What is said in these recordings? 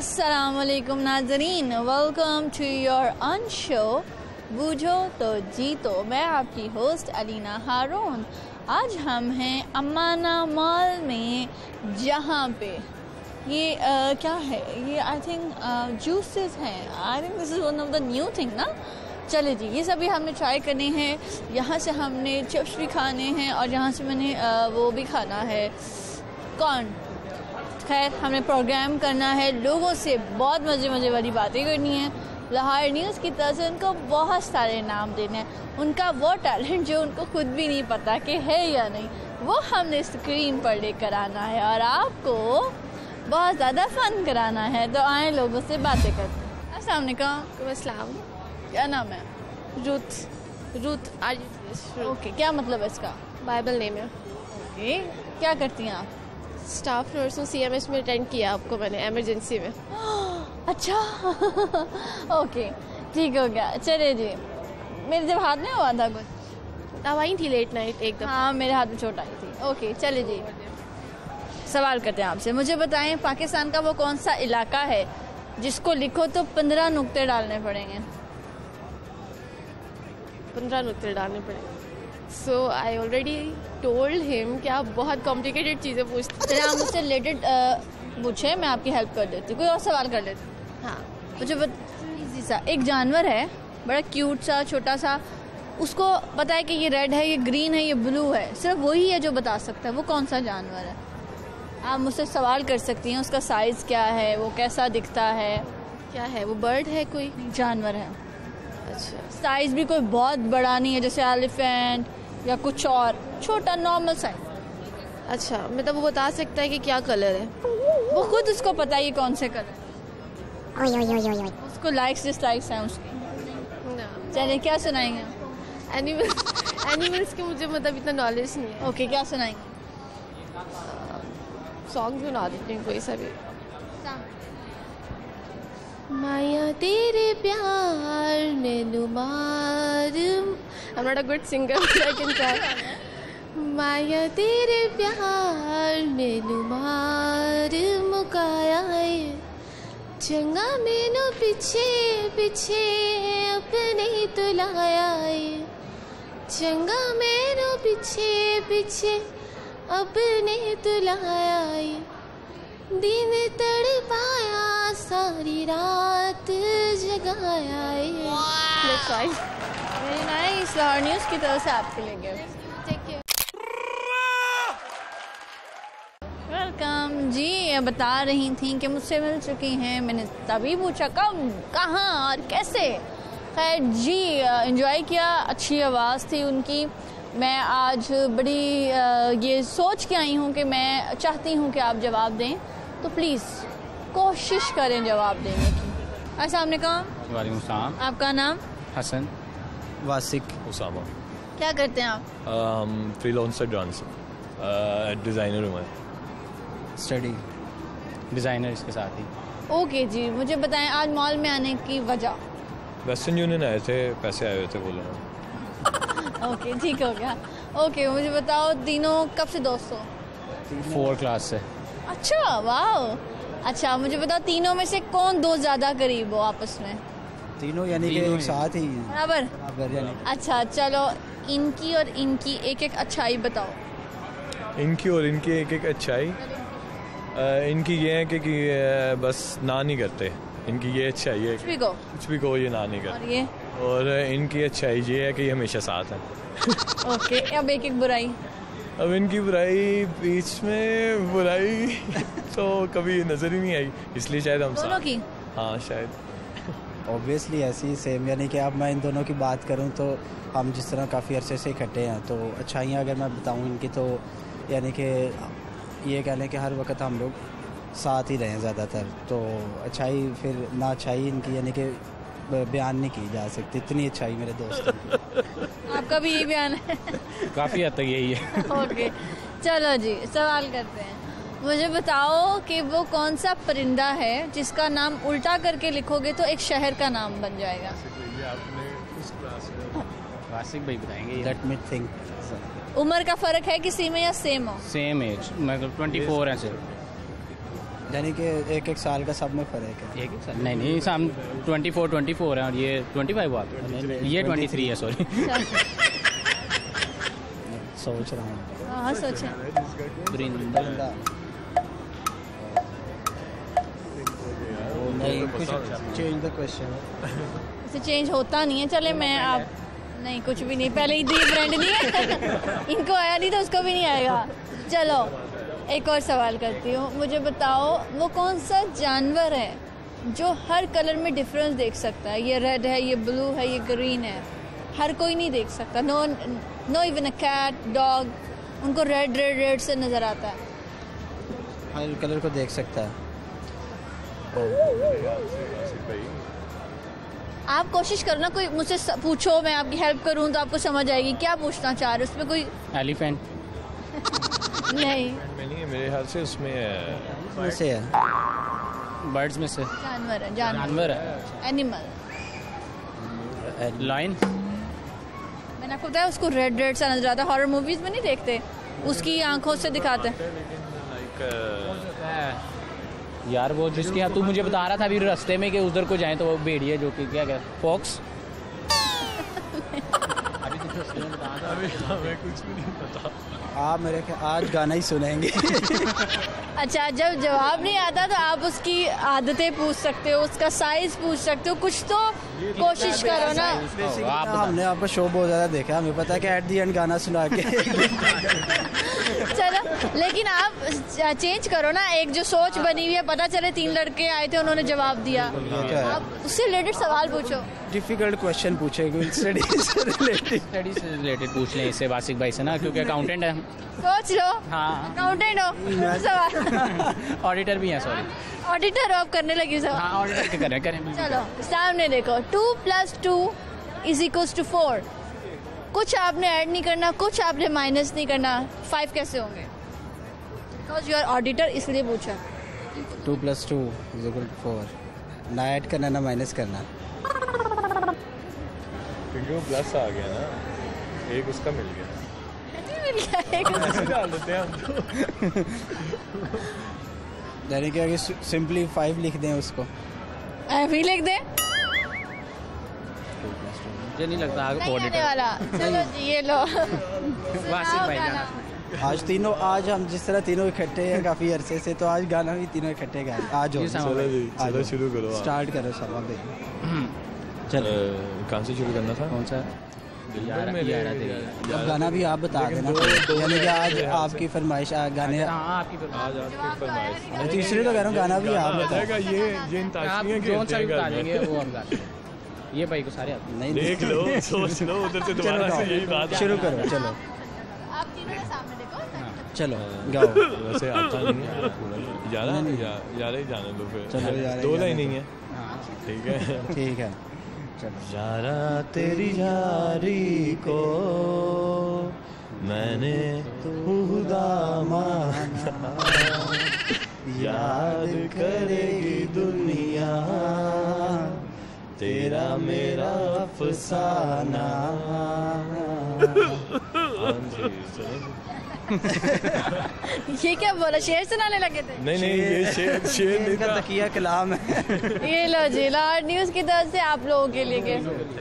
अस्सलामुअलैकुम नाजरीन, welcome to your own show बूझो तो जीतो। मैं आपकी होस्ट अलीना हारून। आज हम हैं अमाना मॉल में, जहाँ पे ये क्या है, ये आई थिंक जूसेस हैं। I think this is one of the new thing ना। चले जी, ये सभी हमने ट्राई करने हैं। यहाँ से हमने चिप्स भी खाने हैं और यहाँ से मैंने वो भी खाना है, कॉर्न। खैर, हमने प्रोग्राम करना है, लोगों से बहुत मज़े वाली बातें करनी है। लाहौर न्यूज़ की तरफ से उनको बहुत सारे नाम देने हैं। उनका वो टैलेंट जो उनको खुद भी नहीं पता कि है या नहीं, वो हमने स्क्रीन पर लेकर आना है और आपको बहुत ज़्यादा फन कराना है। तो आए लोगों से बातें करते हैं। अस्सलाम वालेकुम। अस्सलाम। क्या नाम है? रूथ। ओके, क्या मतलब है इसका? बाइबल नेम है। ओके, क्या करती हैं आप? स्टाफ नर्स हूँ, CMS में अटेंड किया आपको मैंने एमरजेंसी में। अच्छा ओके, ठीक हो गया। चले जी, मेरे जब हाथ में हुआ था कुछ, अब आई थी लेट नाइट एक दफ़ा। हाँ, मेरे हाथ में चोट आई थी। ओके, चले जी, सवाल करते हैं आपसे। मुझे बताएं, पाकिस्तान का वो कौन सा इलाका है जिसको लिखो तो 15 नुक्ते डालने पड़ेंगे? 15 नुक्ते डालने पड़ेंगे। So I already told him कि आप बहुत कॉम्प्लिकेटेड चीज़ें पूछते हैं। आप मुझसे रिलेटेड पूछे, मैं आपकी हेल्प कर देती हूँ। कोई और सवाल कर लेती हूँ। हाँ, मुझे इजी सा, एक जानवर है बड़ा क्यूट सा, छोटा सा, उसको पता है कि ये रेड है, ये ग्रीन है, ये ब्लू है, सिर्फ वही है जो बता सकता है वो कौन सा जानवर है। आप मुझसे सवाल कर सकती हैं, उसका साइज़ क्या है, वो कैसा दिखता है। क्या है वो? बर्ड है? कोई जानवर है। अच्छा, साइज़ भी कोई बहुत बड़ा नहीं है, जैसे एलिफेंट या कुछ और, छोटा नॉर्मल साइज। अच्छा, मतलब वो बता सकता है कि क्या कलर है? वो खुद उसको पता है ये कौन से कलर, उसको लाइक्स डिसलाइक्स हैं उसकी। चलिए, क्या सुनाएंगे? एनिमल्स के मुझे मतलब इतना नॉलेज नहीं है। ओके, क्या सुनाएंगे? सॉन्ग सुना देती हूँ कोई सा भी। माया तेरे प्यार ने नुमार, I'm not a good singer, but I can try. माया तेरे प्यार ने नुमार मुकाया है, चंगा मैनू पीछे पीछे अपने तुलाया है, चंगा मैनू पीछे पीछे अपने तुलाया है, दिन तड़पाया सारी रात जगाया है। Very nice. लाहौर न्यूज़ की तरफ से आपके लिए गिफ्ट। वेलकम जी। ये बता रही थी कि मुझसे मिल चुकी हैं, मैंने तभी पूछा कब, कहाँ और कैसे। खैर जी, एंजॉय किया, अच्छी आवाज़ थी उनकी। मैं आज बड़ी ये सोच के आई हूँ कि मैं चाहती हूँ कि आप जवाब दें, तो प्लीज़ कोशिश करें जवाब देने की। अस्सलाम वालेकुम। वालेकुम सलाम। आपका नाम? हसन। वासिक। उसामा। क्या करते हैं आप? फ्रीलांसर डांसर, डिज़ाइनर हूँ मैं। स्टडी। डिज़ाइनर इसके साथ ही। ओके जी, मुझे बताएं आज मॉल में आने की वजह। वेस्टर्न यूनियन आए थे, पैसे आए हुए थे, बोला। ओके, ठीक हो गया। ओके, मुझे बताओ, तीनों कब से दोस्त हो? 4 क्लास से। अच्छा, वाह। अच्छा, मुझे बताओ, तीनों में से कौन दोस्त ज़्यादा करीब हो आपस में? तीनों यानी कि एक साथ ही बराबर यानी। अच्छा, चलो, इनकी और इनकी एक एक अच्छाई बताओ। इनकी और इनकी एक एक अच्छाई, इनकी ये है कि बस ना नहीं करते। इनकी ये अच्छाई है, कुछ भी कहो ये ना नहीं करते। और इनकी अच्छाई ये है कि ये हमेशा साथ है। ओके, अब एक एक बुराई। अब इनकी बुराई, बीच में बुराई तो कभी नज़र ही नहीं आई, इसलिए शायद हम दोनों की। हाँ, शायद ऑब्वियसली ऐसी ही सेम। यानी कि अब मैं इन दोनों की बात करूं तो हम जिस तरह काफ़ी अरसे से इकट्ठे हैं, तो अच्छाइयाँ अगर मैं बताऊं इनकी, तो यानी कि ये कह लें कि हर वक्त हम लोग साथ ही रहें ज़्यादातर। तो अच्छाई, फिर ना अच्छाई इनकी यानी कि बयान नहीं की जा सकती, इतनी अच्छाई मेरे दोस्त की। आपका भी यही बयान है? काफ़ी हद तक यही है। ओके, चलो जी, सवाल करते हैं। मुझे बताओ कि वो कौन सा परिंदा है जिसका नाम उल्टा करके लिखोगे तो एक शहर का नाम बन जाएगा? वासिक भाई बताएंगे। Let me think. उम्र का फ़र्क है किसी में या सेम हो? सेम एज, मतलब 24 है सिर्फ। यानी कि एक साल का सब में फ़र्क है। एक साल नहीं हम 24 हैं और ये 25 हुआ, ये 23 है सॉरी। सोच रहा हूँ। हाँ सोचें। वृंदा नहीं, कुछ चेंज द क्वेश्चन। इसे चेंज होता नहीं है। चले मैं आप नहीं कुछ भी नहीं, पहले ही दी फ्रेंड नहीं है। इनको आया नहीं तो उसको भी नहीं आएगा। चलो एक और सवाल करती हूँ, मुझे बताओ वो कौन सा जानवर है जो हर कलर में डिफरेंस देख सकता है? ये रेड है, ये ब्लू है, ये ग्रीन है, हर कोई नहीं देख सकता। No even a cat, dog, उनको रेड रेड रेड से नज़र आता है। हर कलर को देख सकता है। आप कोशिश करो ना, कोई मुझसे पूछो, मैं आपकी हेल्प करूं तो आपको समझ आएगी। क्या पूछना चाह रहे हो? उसमें कोई एलिफेंट नहीं, मेरे ख्याल से उसमें से है, बर्ड्स में से जानवर है। जानवर है, एनिमल। लाइन। मैंने आपको बताया उसको रेड रेड सा नजर आता है। हॉरर मूवीज में नहीं देखते, उसकी आंखों से दिखाते हैं। यार वो जिसके यहाँ तू मुझे बता रहा था अभी रास्ते में कि उधर को जाएं तो वो भेड़िए जो कि क्या फॉक्स। अभी हमें कुछ भी नहीं पता। आप मेरे आज गाना ही सुनेंगे। अच्छा, जब जवाब नहीं आता तो आप उसकी आदतें पूछ सकते हो, उसका साइज पूछ सकते हो, कुछ तो कोशिश करो ना। हमने आपका शो बहुत ज़्यादा देखा, हमें पता है कि एट दी एंड गाना सुना के। चलो, लेकिन आप चेंज करो ना। एक जो सोच बनी हुई है, पता चले 3 लड़के आए थे, उन्होंने जवाब दिया, आप उससे रिलेटेड सवाल पूछो। डिफिकल्ट क्वेश्चन पूछेगा, स्टडीज से रिलेटेड पूछ लें इससे वासिक भाई से ना, क्योंकि अकाउंटेंट है। सोच लो। हाँ अकाउंटेंट हो, सवाल। ऑडिटर भी हैं, सॉरी ऑडिटर हो, आप करने लगी सवाल। हाँ ऑडिटर करें। चलो सामने देखो, 2 + 2 = 4। कुछ आपने ऐड नहीं करना, कुछ आपने माइनस नहीं करना। 5 कैसे होंगे? बिकॉज यू आर ऑडिटर, इसलिए पूछा। 2 + 2 = 4। ना ऐड करना ना माइनस करना, क्योंकि वो प्लस आ गया ना, एक उसका मिल गया। डाल देते हैं हम तो। यानी कि अगर सिंपली 5 लिख दें उसको, भी लिख दें, मुझे नहीं लगता नहीं आने ऑडिटर वाला। चलो जी, ये लो। वासिक भाई गाना। आज हम जिस तरह तीनों इकट्ठे हैं काफ़ी अरसे से, तो आज गाना भी तीनों इकट्ठे गाए। आज हो, चलो शुरू करो, स्टार्ट करो समा भाई। चलो कहाँ से शुरू करना था? कौन सा? अब गाना भी आप बता देना, यानी कि आज आपकी फरमाइश गाने। आपकी फरमाइश तीसरे तो कह रहा हूँ, गाना भी आप बताएगा। ये इंताशियाँ बता देंगे वो हम गाते हैं। ये भाई को सारे आते नहीं, देख लो, सोच लो, उधर से दोबारा से यही बात शुरू करो। चलो आप तीनों के सामने देखो। चलो गाओ। वैसे आता नहीं है पूरा, यार ही जाने दो फिर। चलो, 2 लाइन नहीं है, ठीक है ठीक है। यारा तेरी यारी को मैंने खुदा माना, याद करेगी दुनिया तेरा मेरा अफसाना। ये क्या बोला? शेर सुनाने लगे थे? नहीं ये शेर नहीं था, तकिया कलाम है। ये लो जी, लाहौर न्यूज़ की तरफ से आप लोगों के लिए।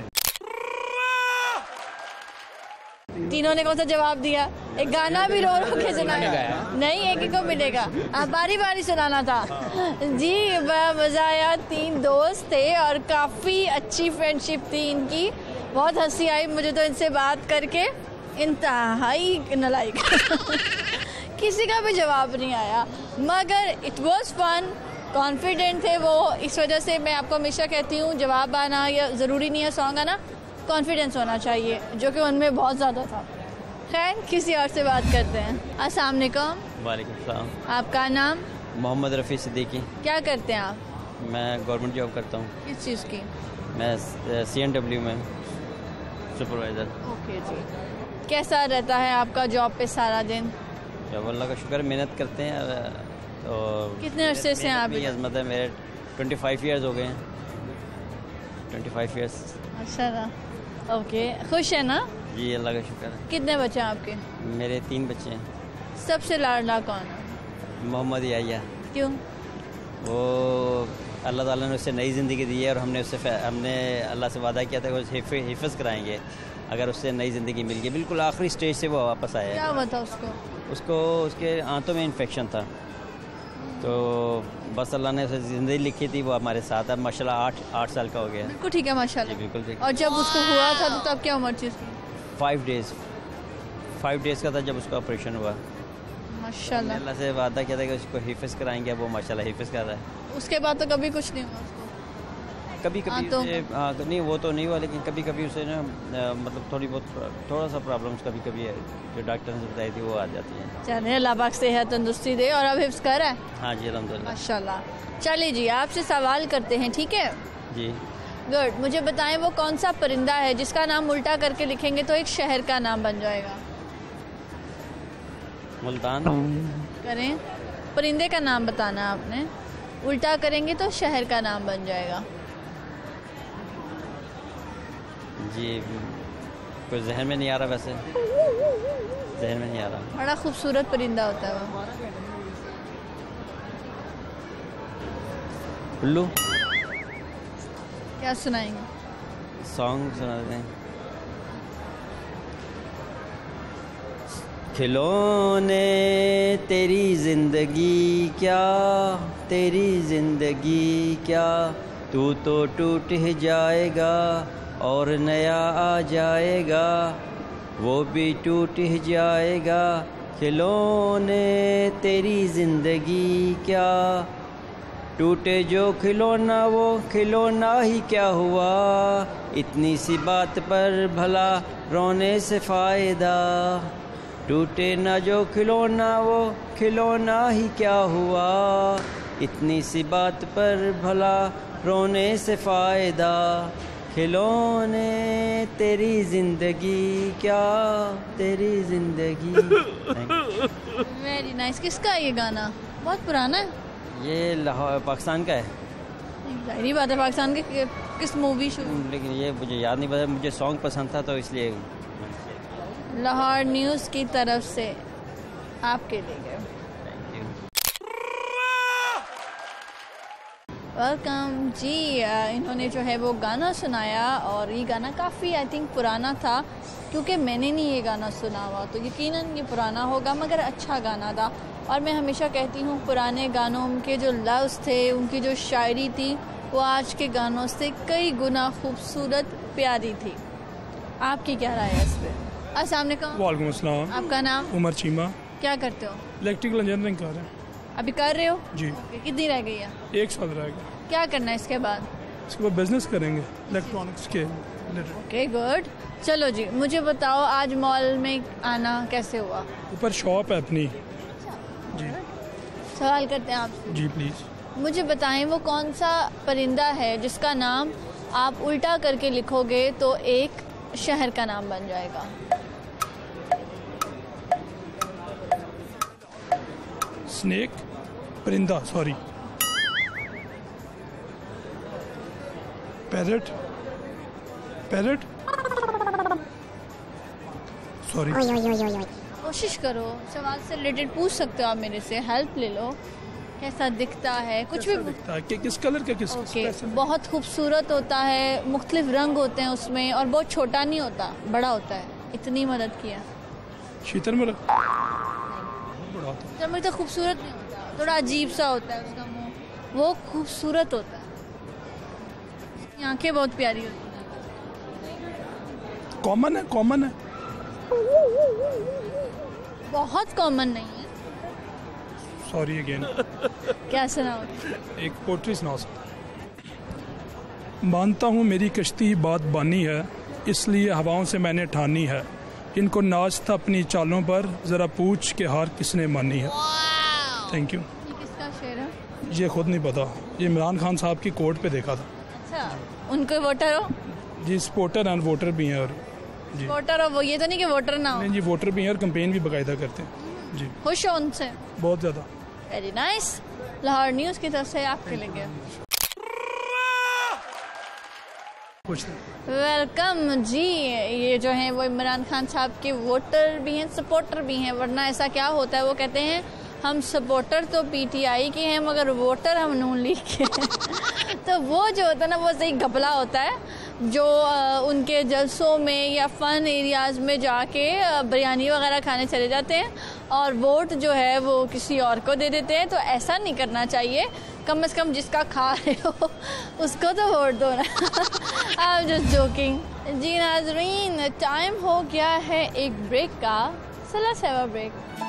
तीनों ने कौन सा जवाब दिया? एक गाना भी रो रो के सुनाया। नहीं, एक को मिलेगा। आप बारी बारी सुनाना था जी। मजा आया, 3 दोस्त थे और काफ़ी अच्छी फ्रेंडशिप थी इनकी। बहुत हंसी आई मुझे तो इनसे बात करके, इंतहाई नालायक। किसी का भी जवाब नहीं आया, मगर इट वॉज फन। कॉन्फिडेंट थे वो, इस वजह से मैं आपको हमेशा कहती हूँ जवाब आना या ज़रूरी नहीं है सॉन्ग आना, कॉन्फिडेंस होना चाहिए, जो कि उनमें बहुत ज़्यादा था। खैर, किसी और से बात करते हैं। अस्सलाम वालेकुम। वालेकुम सलाम। आपका नाम? मोहम्मद रफ़ी सिद्दीकी। क्या करते हैं आप? मैं गवर्नमेंट जॉब करता हूँ। किस चीज़ की? मैं CNW में सुपरवाइज़र। ओके जी। कैसा रहता है आपका जॉब पे सारा दिन? जब अल्लाह का शुक्र, मेहनत करते हैं। और कितने अरसे से हैं आप? अज़मत है, मेरे 25 ईयर्स हो गए हैं। 25 ईयर्स। अच्छा ना, ओके। खुश है ना? जी अल्लाह का शुक्र है। कितने बच्चे हैं आपके? मेरे 3 बच्चे हैं। सबसे लाडला कौन है? मोहम्मद याहिया। क्यों? वो अल्लाह ताला ने उससे नई ज़िंदगी दी है और हमने अल्लाह से वादा किया था कि उसे हिफ़्ज़ कराएंगे अगर उससे नई ज़िंदगी मिल गई। बिल्कुल आखिरी स्टेज से वो वापस आया है। क्या हुआ था उसको? उसके आंतों में इन्फेक्शन था, तो बस अल्लाह ने उसे ज़िंदगी लिखी थी। वो हमारे साथ अब माशाल्लाह 8 साल का हो गया। बिल्कुल ठीक है माशाल्लाह। बिल्कुल ठीक। और जब उसको हुआ था तो तब क्या उम्र थी उसकी? 5 डेज़ का था जब उसका ऑपरेशन हुआ। माशाल्लाह। अल्लाह से वादा किया था कि उसको हिफ़्ज़ कराएंगे, वो माशाल्लाह हिफ़्ज़ कर रहा है। उसके बाद तो कभी कुछ नहीं हुआ उसको? कभी नहीं, वो तो नहीं हुआ, लेकिन कभी कभी उसे ना मतलब थोड़ा सा प्रॉब्लम्स कभी कभी है जो डॉक्टर ने बताई थी वो आ जाती है। चलिए अल्लाह पाक सेहत तंदुरुस्ती दे। और अब हिफ्ज़ कर रहा है? हाँ जी अल्हम्दुलिल्लाह। माशाल्लाह। चलिए जी आपसे सवाल करते हैं, ठीक है जी। गुड। मुझे बताएं वो कौन सा परिंदा है जिसका नाम उल्टा करके लिखेंगे तो एक शहर का नाम बन जाएगा? मुल्तान। करें, परिंदे का नाम बताना आपने, उल्टा करेंगे तो शहर का नाम बन जाएगा। जी कोई जहन में नहीं आ रहा, वैसे जहन में नहीं आ रहा। बड़ा खूबसूरत परिंदा होता है वो। उल्लू। क्या सुनाएंगे? सॉन्ग सुना देते हैं। खिलौने तेरी जिंदगी क्या, तेरी जिंदगी क्या, तू तो टूट ही जाएगा और नया आ जाएगा, वो भी टूट ही जाएगा। खिलौने तेरी जिंदगी क्या, टूटे जो खिलौना वो खिलौना ही क्या हुआ, इतनी सी बात पर भला रोने से फ़ायदा, टूटे ना जो खिलौना वो खिलौना ही क्या हुआ, इतनी सी बात पर भला रोने से फ़ायदा, खिलौने तेरी ज़िंदगी क्या, तेरी ज़िंदगी। Very nice. किसका है ये गाना? बहुत पुराना है ये लाहौर पाकिस्तान का है। जाहिर बात है, पाकिस्तान के किस मूवी शो? लेकिन ये मुझे याद नहीं पता, मुझे सॉन्ग पसंद था तो इसलिए। लाहौर न्यूज़ की तरफ से आपके लिए गए। वेलकम जी। इन्होंने जो है वो गाना सुनाया और ये गाना काफ़ी आई थिंक पुराना था, क्योंकि मैंने नहीं ये गाना सुना हुआ तो यकीनन ये पुराना होगा, मगर अच्छा गाना था। और मैं हमेशा कहती हूँ पुराने गानों के जो लफ्ज़ थे, उनकी जो शायरी थी, वो आज के गानों से कई गुना खूबसूरत प्यारी थी। आपकी क्या राय है इस पर? अस्सलाम वालेकुम। वालेकुम अस्सलाम। आपका नाम? उमर चीमा। क्या करते हो? इलेक्ट्रिकल इंजीनियरिंग कर रहे हैं। अभी कर रहे हो जी। कितनी रह गई है? 1 साल रहेगा। क्या करना है इसके बाद? इसके बाद बिजनेस करेंगे इलेक्ट्रॉनिक्स के रिलेटेड। Okay good. चलो जी मुझे बताओ आज मॉल में आना कैसे हुआ? ऊपर शॉप है अपनी जी। सवाल करते हैं आपसे। जी प्लीज़। मुझे बताएं वो कौन सा परिंदा है जिसका नाम आप उल्टा करके लिखोगे तो एक शहर का नाम बन जाएगा? स्नेक, परिंदा, सॉरी, पैरट, पैरट, सॉरी। कोशिश करो, सवाल से रिलेटेड पूछ सकते हो आप मेरे से, हेल्प ले लो। कैसा दिखता है? कुछ भी दिखता है कि किस कलर का, किस ओके बहुत खूबसूरत होता है, मुख्तलिफ रंग होते हैं उसमें, और बहुत छोटा नहीं होता, बड़ा होता है। इतनी मदद किया। शीतर में रख, बड़ा होता है। जब तो खूबसूरत नहीं होता, थोड़ा अजीब सा होता है उसका मुंह, वो खूबसूरत होता है। उसकी आंखें बहुत प्यारी होती हैं। कॉमन है, कॉमन है, बहुत कॉमन नहीं है। Sorry again. क्या सुनाओ? एक पोट्री सुना सकता। मानता हूँ मेरी कश्ती ही बात बानी है, इसलिए हवाओं से मैंने ठानी है, इनको नाच था अपनी चालों पर, ज़रा पूछ के हार किसने मानी है। Thank you. ये किसका शेर है? ये खुद नहीं पता, ये इमरान खान साहब की कोर्ट पे देखा था। अच्छा, उनको वोटर हो? जी सपोर्टर एंड वोटर भी हैं। और जी वोटर हो वो, ये तो नहीं कि वोटर ना हो। नहीं जी, वोटर भी हैं और कैंपेन भी बाकायदा करते हैं जी। खुश हो उनसे? बहुत ज़्यादा। Very nice. लाहौर न्यूज़ की तरफ से आपके लिए वेलकम जी। ये जो हैं वो इमरान खान साहब के वोटर भी हैं, सपोर्टर भी हैं, वरना ऐसा क्या होता है, वो कहते हैं हम सपोर्टर तो पीटीआई के हैं मगर वोटर हम नून लीग के हैं। तो वो जो होता है ना वो सही घपला होता है जो उनके जलसों में या फ़न एरियाज़ में जाके बिरयानी वगैरह खाने चले जाते हैं और वोट जो है वो किसी और को दे देते हैं। तो ऐसा नहीं करना चाहिए, कम से कम जिसका खा रहे हो उसको तो वोट दो ना। I am just joking. जी नाज़रीन, टाइम हो गया है एक ब्रेक का। So let's have a break.